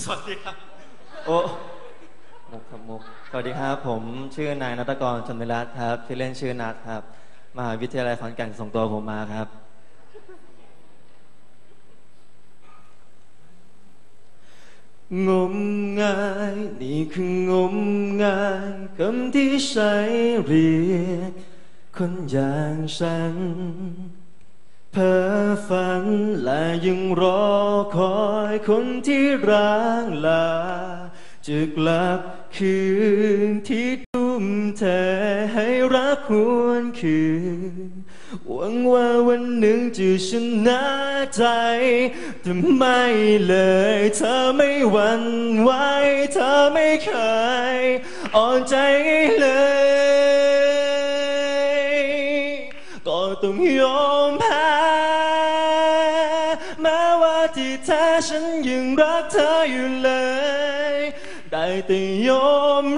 สวัสดีครับโอ้มุกครับมุกสวัสดีครับผมชื่อนายณัฐกร ชนรัตน์ครับชื่อเล่นชื่อนัทครับมหาวิทยาลัยขอนแก่นส่งตัวผมมาครับงมงายนี่คืองมงายคำที่ใช้เรียกคนอย่างฉันเพ้อฝันและยังรอคอยคนที่ร้างลาจะกลับคืนที่ทุ่มเทให้รักหวนคืนหวังว่าวันหนึ่งจะชนะใจแต่ไม่เลยเธอไม่หวั่นไหวเธอไม่เคยอ่อนใจเลยก็ต้องยอมแพ้แม้ว่าที่แท้ฉันยังรักเธออยู่เลยได้แต่ยอม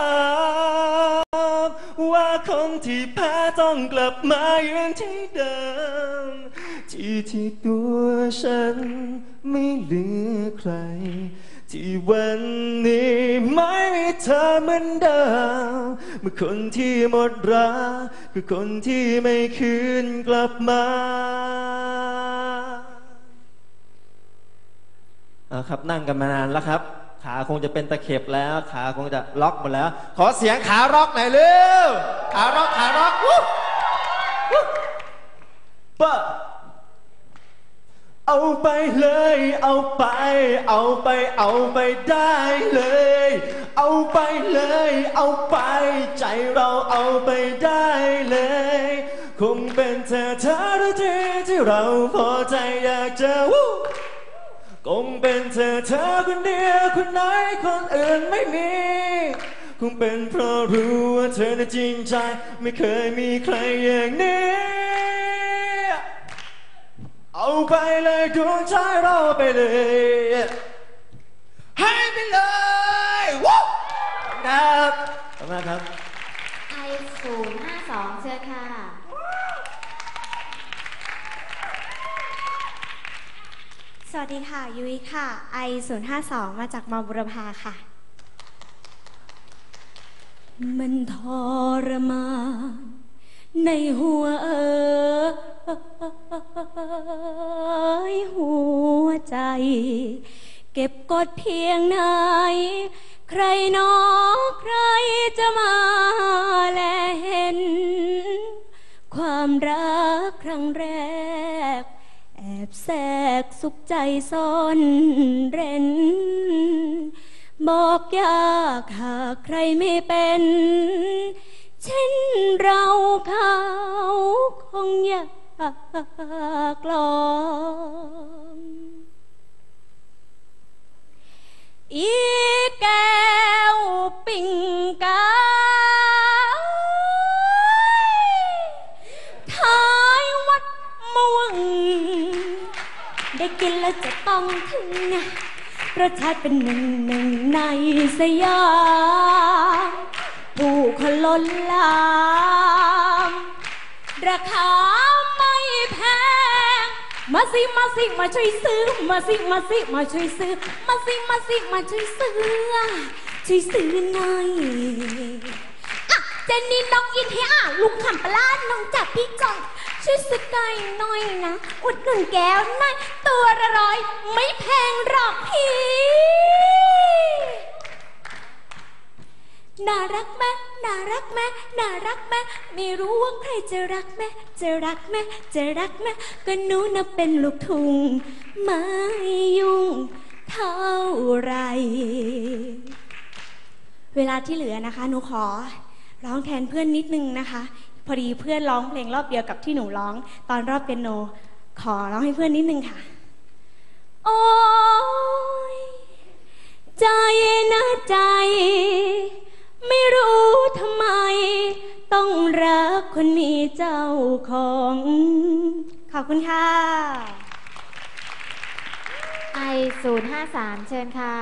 รับว่าคนที่แพ้ต้องกลับมายืนที่เดิมที่ตัวฉันไม่เหลือใครที่วันนี้ไม่มีเธอเหมือนเดิมเมื่อคนที่หมดรักคือคนที่ไม่คืนกลับมาครับนั่งกันมานานแล้วครับขาคงจะเป็นตะเข็บแล้วขาคงจะล็อกหมดแล้วขอเสียงขาล็อกหน่อยเร็วขาล็อกวู้ปะเอาไปเลยเอาไปได้เลยเอาไปเลยเอาไปใจเราเอาไปได้เลยคงเป็นเธอที่เราพอใจอยากจะคงเป็นเธอคนเดียวคนไหนคนอื่นไม่มีคงเป็นเพราะรู้ว่าเธอน่ะจริงใจไม่เคยมีใครอย่างนี้เอาไปเลยดวงใจเราไปเลยให้ไปเลยวู้ครับขอบคุณครับ I052เชิญค่ะสวัสดีค่ะยุ้ยค่ะ I052 มาจากมบุรพาค่ะมันทรมานในหัวหัวใจเก็บกดเพียงไหนใครหนอใครจะมาแลเห็นความรักครั้งแรกแอบแทรกสุขใจซ่อนเร้นบอกยากหากใครไม่เป็นเช่นเราเขาคงอยากลองอีแก้วปิ่งกาท้ายวัดมะวังได้กินแล้วจะต้องถึงรสชาติเป็นหนึ่งในสยามผู้คนล้นหลามราคาไม่แพงมาสิมาช่วยซื้อมาช่วยซื้อมาช่วยซื้อหน่อยเจนนี่น้องอินเฮียลุงขำปลาน้องจับพี่จอยช่วยซื้อไก่หน่อยนะอุดหนุนแก้วหน่อยตัวละ100ไม่แพงหรอกพี่น่ารักไหมไม่รู้ว่าใครจะรักไหมก็หนูน่ะเป็นลูกทุ่งไม่ยุ่งเท่าไรเวลาที่เหลือนะคะหนูขอร้องแทนเพื่อนนิดนึงนะคะพอดีเพื่อนร้องเพลงรอบเดียวกับที่หนูร้องตอนรอบเปียโนขอร้องให้เพื่อนนิดนึงค่ะโอ้ยใจนะใจไม่รู้ทำไมต้องรักคนมีเจ้าของขอบคุณค่ะ I053เชิญค่ะ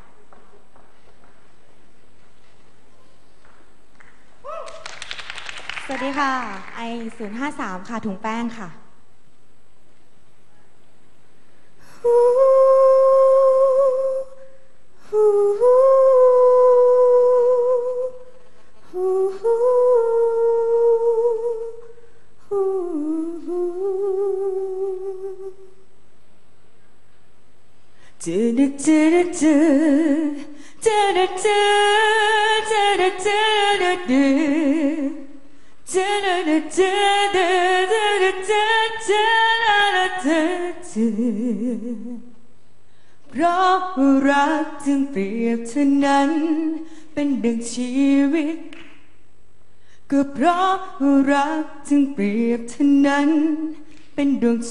สวัสดีค่ะ I053ค่ะถุงแป้งค่ะเพราะรักจึงเปรียบเท่านั้นเป็นดังชีวิตก็เพราะรักจึงเปรียบเท่านั้นเป็นดวงใจ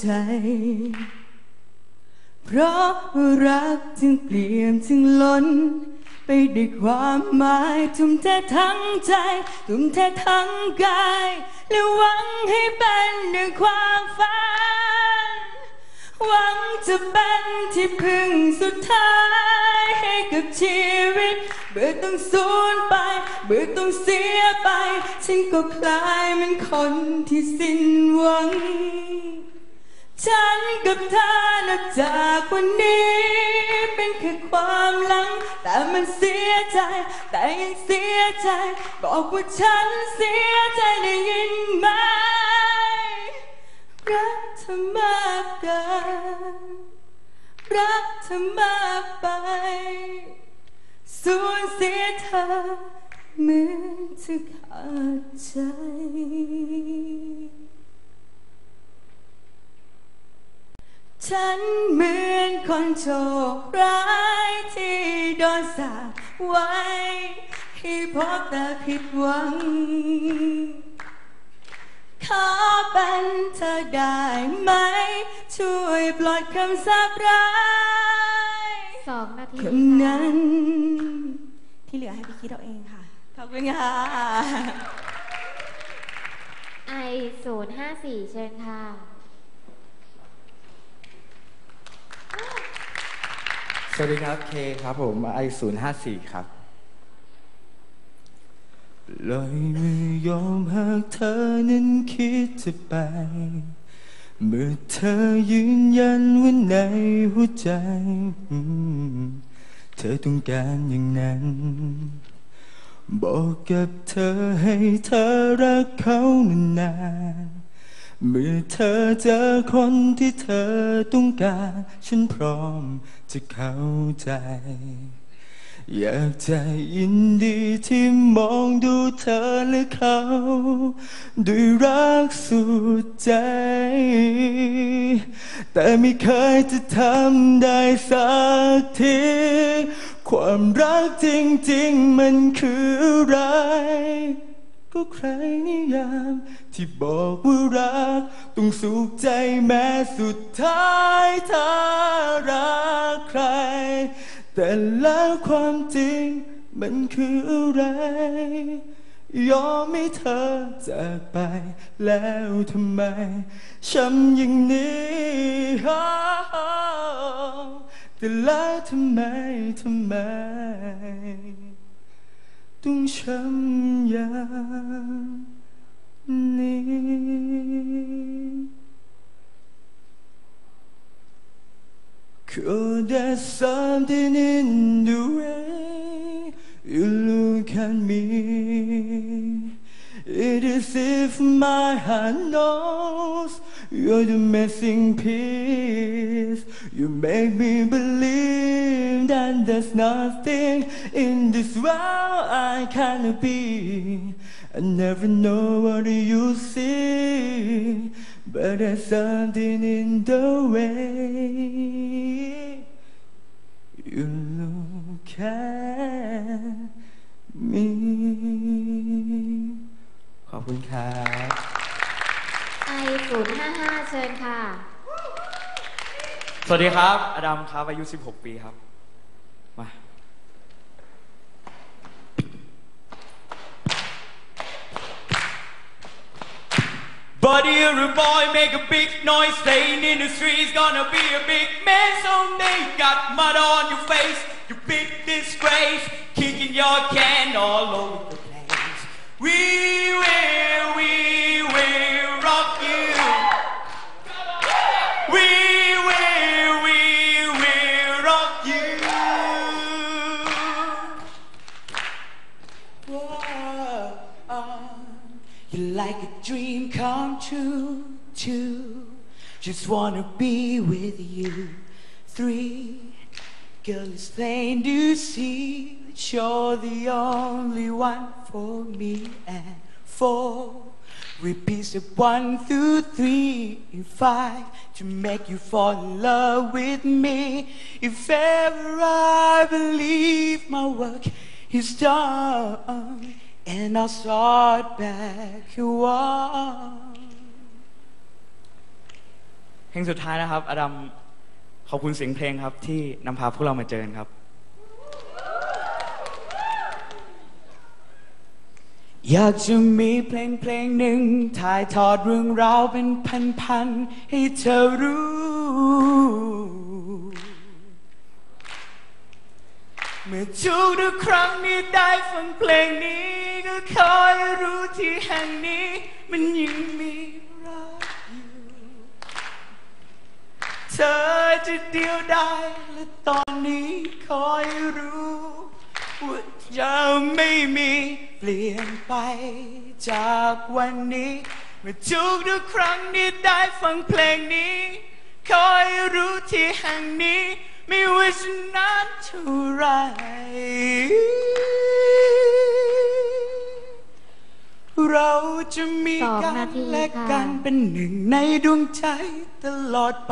เพราะรักจึงเปลี่ยนจึงล้นไปด้วยความหมายทุ่มเททั้งใจทุ่มเททั้งกายและหวังให้เป็นดังความฝันหวังจะเป็นที่พึ่งสุดท้ายให้กับชีวิตเบื่อต้องสูญไปเบื่อต้องเสียไปฉันก็คล้ายเหมือนคนที่สิ้นหวังฉันกับเธอนับจากวันนี้เป็นแค่ความหลังแต่มันเสียใจแต่ยังเสียใจบอกว่าฉันเสียใจได้ยินไหมรักเธอมากเกินรักเธอมากไปสูญเสียเธอเหมือนจะขาดใจฉันเหมือนคนโชคร้ายที่โดนสาปไว้ให้พบแต่ผิดหวังขอเป็นเธอได้ไหมช่วยปลดคำสาปร้าย 2 นาทีคนนั้นที่เหลือให้พี่คิดเอาเองค่ะขอบคุณค่ะ I054เชิญค่ะสวัสดีครับเคครับผมI054ครับลอยมือยอมหากเธอนั้นคิดจะไปเมื่อเธอยืนยันว่าในหัวใจเธอต้องการอย่างนั้นบอกกับเธอให้เธอรักเขานานๆเมื่อเธอเจอคนที่เธอต้องการฉันพร้อมจะเข้าใจอยากจะยินดีที่มองดูเธอและเขาด้วยรักสุดใจแต่ไม่เคยจะทำได้สักทีความรักจริงๆมันคืออะไรก็ใครนิยามที่บอกว่ารักต้องสุขใจแม้สุดท้ายเธอรักใครแต่แล้วความจริงมันคืออะไรยอมให้เธอจากไปแล้วทำไมช้ำอย่างนี้แต่แล้วทำไมต้องช้ำอย่างนี้ Could there's something in the way you look at me It is if my heart knows you're the missing piece You make me believe that there's nothing in this world I cannot be I never know what you see But there's something in the way you look at me ขอบคุณครับ I055เชิญค่ะสวัสดีครับอดัมครับอายุ16 ปีครับมา Buddy, you're a boy, make a big noise, staying in the streets, gonna be a big man someday. You got mud on your face, you big disgrace, kicking your can all over the place. We will rock you. We will rock you. You're like a dream come true, too. Just wanna be with you. 3, Girl, it's plain to see that you're the only one for me and 4 repeats of 1 through 3 and 5 to make you fall in love with me. If ever I believe my work is done and I'll start back one. เพลงสุดท้ายนะครับอดัมขอบคุณเสียงเพลงครับที่นำพาพวกเรามาเจอกันครับอยากจะมีเพลงหนึ่งถ่ายทอดเรื่องราวเป็นพันๆให้เธอรู้เมื่อทุกครั้งที่ได้ฟังเพลงนี้ก็คอยรู้ที่แห่งนี้มันยังมีรักอยู่เธอจะเดียวดายและตอนนี้คอยรู้ว่าจะไม่มีเปลี่ยนไปจากวันนี้เมื่อทุกครั้งที่ได้ฟังเพลงนี้คอยรู้ที่แห่งนี้ไม่ว่าจะนานเท่าไรเราจะมีกันและกันเป็นหนึ่งในดวงใจตลอดไป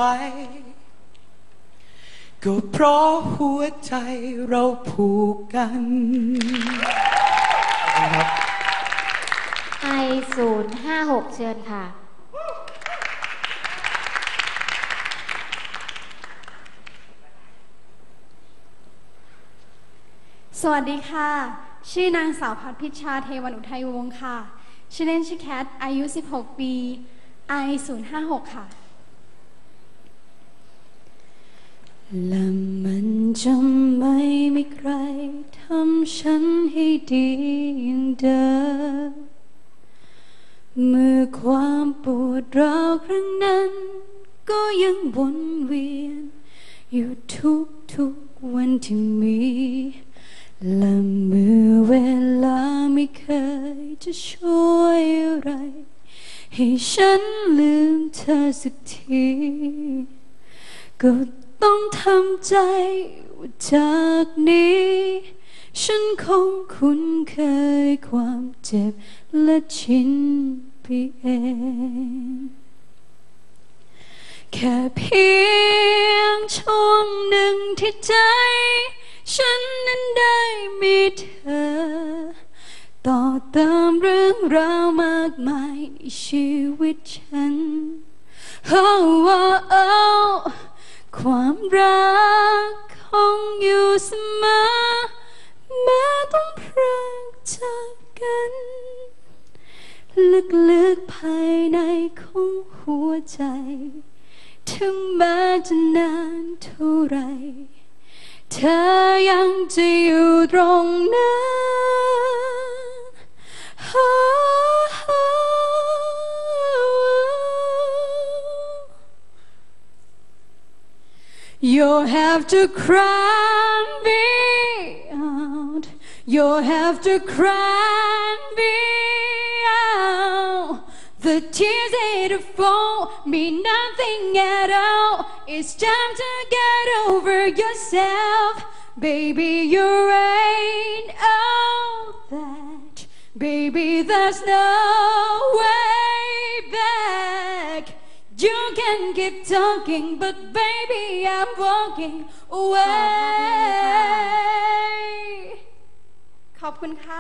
ก็เพราะหัวใจเราผูกกันครับ I056 เชิญค่ะสวัสดีค่ะชื่อนางสาวพัฒพิชชาเทวันอุทัยวงศ์ค่ะชื่อเล่นชื่อแคทอายุ16 ปี I056 ค่ะและมันจะไม่มีใครทำฉันให้ดีอย่างเดิมเมื่อความปวดร้าวครั้งนั้นก็ยังวนเวียนอยู่ทุกวันที่มีและเมื่อเวลาไม่เคยจะช่วยอะไรให้ฉันลืมเธอสักทีก็ต้องทำใจว่าจากนี้ฉันคงคุ้นเคยความเจ็บและชินไปเองแค่เพียงช่วงหนึ่งที่ใจฉันนั้นได้มีเธอต่อเติมเรื่องราวมากมายในชีวิตฉันความรักคงอยู่เสมอแม้ต้องพรากจากกันลึกๆภายในของหัวใจถึงแม้จะนานเท่าไรเธอยังจะอยู่ตรงนั้นYou'll have to cry me out. You'll have to cry me out. The tears that fall mean nothing at all. It's time to get over yourself. Baby, you ain't all that. Baby, there's no way back. You can keep talking, but baby, I'm walking away. ขอบคุณค่ะ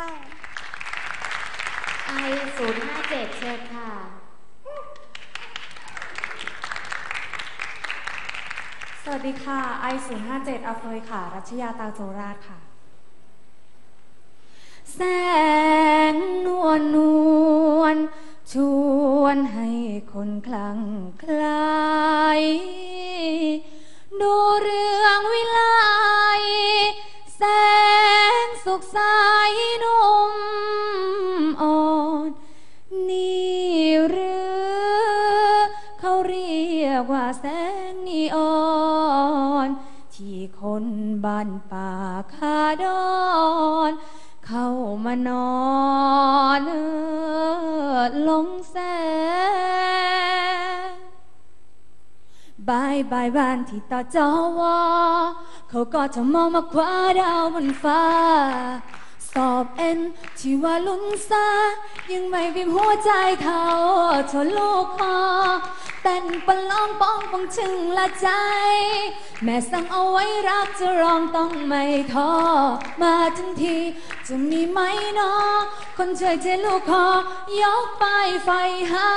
I057 เชิญค่ะสวัสดีค่ะ I057 อเฟยค่ะรัชยาตาโจราชค่ะแสนนวลชวนให้คนคลั่งไคล้ดูเรื่องวิไลแสงสุขใสนุ่มอ่อนนี่หรือเขาเรียกว่าแสงนีออนที่คนบ้านป่าคาดอนเข้ามานอนลงแสงบายบ้านที่ต่อจอวอเขาก็จะมองมาคว้าดาวบนฟ้าสอบเอ็นที่ว่าลุ้นซายังไม่บีบหัวใจเท่าลูกคอเต้นปนล้อมป้องป้องถึงละใจแม่สั่งเอาไว้รักจะร้องต้องไม่ท้อมาทันทีจะมีไหมเนาะคนช่วยเทลูกคอยกไปไฟให้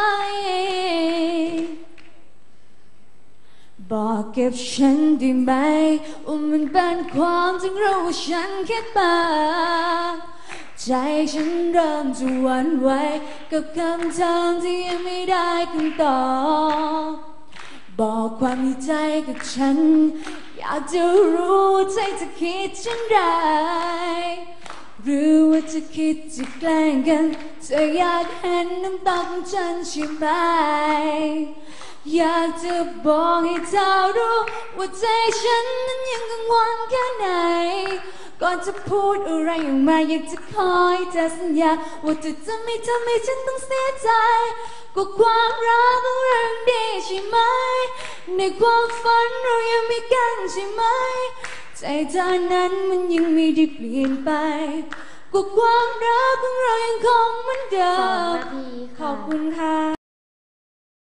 บอกกับฉันได้ไหมว่ามันเป็นความจริงหรือว่าฉันคิดไปใจฉันเริ่มจะหวั่นไหวกับคำถามที่ยังไม่ได้คำตอบบอกความในใจกับฉันอยากจะรู้ใจจะคิดเช่นไรหรือว่าจะคิดจะแกล้งกันเธออยากเห็นน้ำตาของฉันใช่ไหมอยากจะบอกให้เธอรู้ว่าใจฉันนั้นยังกังวลแค่ไหนก่อนจะพูดอะไรออกมาอยากจะขอให้เธอสัญญาว่าจะไม่ทำให้ฉันต้องเสียใจก็ความรักของเราดีใช่ไหมในความฝันเรายังมีกันใช่ไหมใจเธอนั้นมันยังไม่ได้เปลี่ยนไปก็ความรักของเรายังคงเหมือนเดิ 2 มนาทีขค่ะอบคุณค่ะ